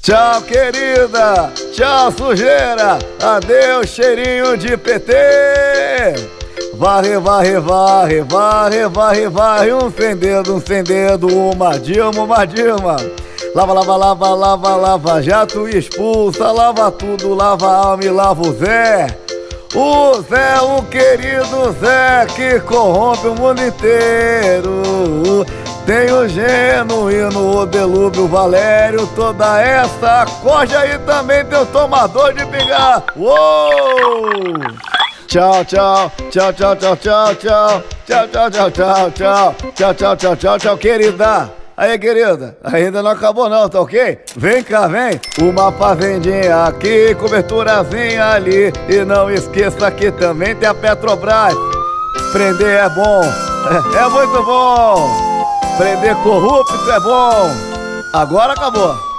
Tchau, querida, tchau, sujeira, adeus, cheirinho de PT. Varre, varre, varre, varre, varre, varre, um sem dedo, uma Dilma. Lava, lava, lava, lava, lava, jato expulsa, lava tudo, lava a alma e lava o Zé. O Zé, o querido Zé, que corrompe o mundo inteiro. Tem o genuíno, o Delúbio, o Valério, toda essa corja e também tem o tomador de pingar. Uou! Tchau, tchau, tchau, tchau, tchau, tchau, tchau, tchau, tchau, tchau, tchau, tchau, tchau, tchau, tchau, tchau, tchau, querida. Aí, querida, ainda não acabou não, tá ok? Vem cá, vem. Uma fazendinha aqui, coberturazinha ali. E não esqueça que também tem a Petrobras. Prender é bom, é muito bom. Prender corrupto é bom. Agora acabou.